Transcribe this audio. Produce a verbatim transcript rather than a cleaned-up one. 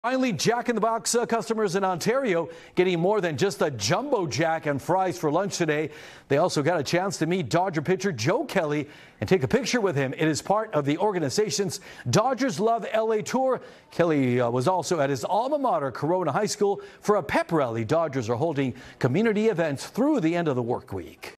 Finally, Jack in the Box uh, customers in Ontario getting more than just a jumbo jack and fries for lunch today. They also got a chance to meet Dodger pitcher Joe Kelly and take a picture with him. It is part of the organization's Dodgers Love L A tour. Kelly uh, was also at his alma mater, Corona High School, for a pep rally. Dodgers are holding community events through the end of the work week.